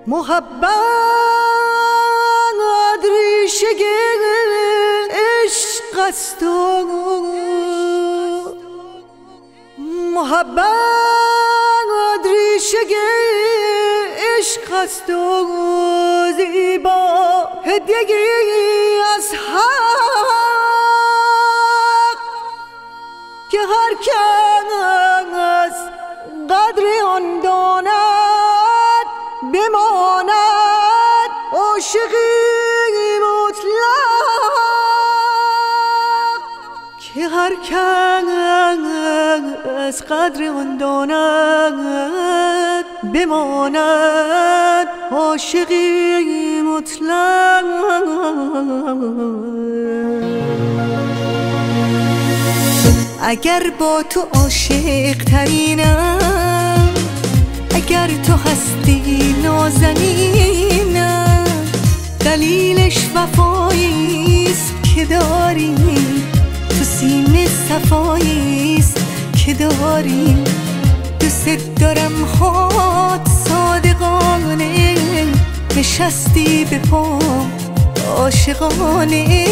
محبت ریشه عشق است و محبت ریشه عشق است و زیبا هدیه‌ای از حق که هر کس قدر آن داند بماند عاشقی مطلق که هر کس قدر آن داند بماند عاشقی مطلق. اگر با تو عاشق ترینم، اگر تو هستی نازنینم، دلیلش وفاییست که داری، تو سینه صفاییست که داری. دوست دارم هات صادقانه، نشستی به پام عاشقانه.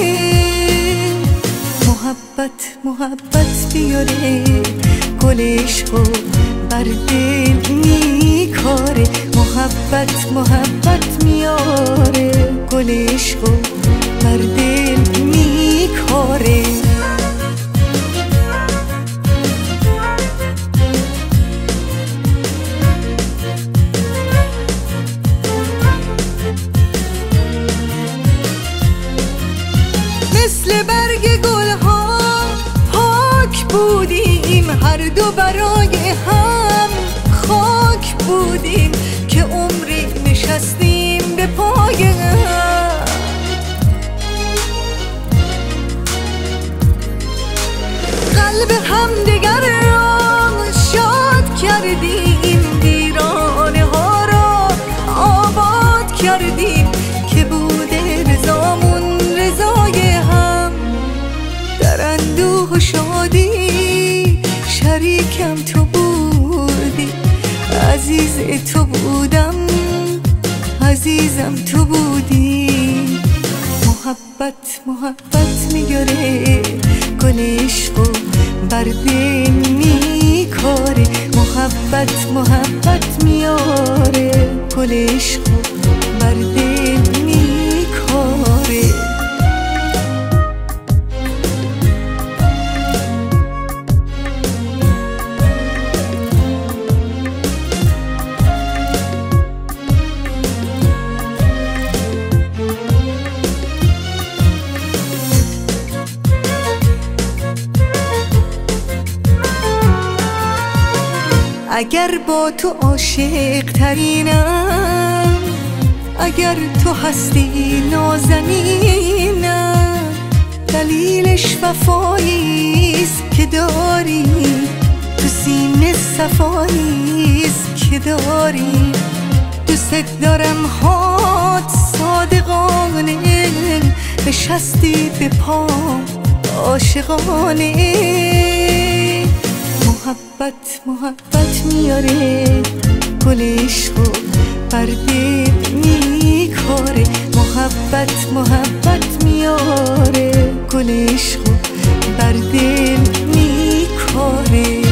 محبت بیاره گل عشقو بر دل میکاره. محبت میاره گل عشقو بر دل میکاره. مثل برگ گلها پاک بودیم، هر دو برای هم خاک بودیم که عمری نشستیم به پای هم. قلب همدیگر را شاد کردیم، ویرانه ها را آباد کردیم که بوده رضامون رضای هم. در اندوه و شادی شریکم تو بودی، عزیز تو بودم عزیزم تو بودی. محبت میاره گل عشقو بر دل میکاره. محبت میاره گل عشقو بر دل میکاره. اگر با تو عاشق ترینم، اگر تو هستی نازنینم، دلیلش وفاییست که داری، تو سینه صفاییست که داری. دوست دارم هات صادقانه، نشستی به پام عاشقانه. محبت میاره گل عشقو بر دل میکاره. محبت میاره گل عشقو بر دل میکاره.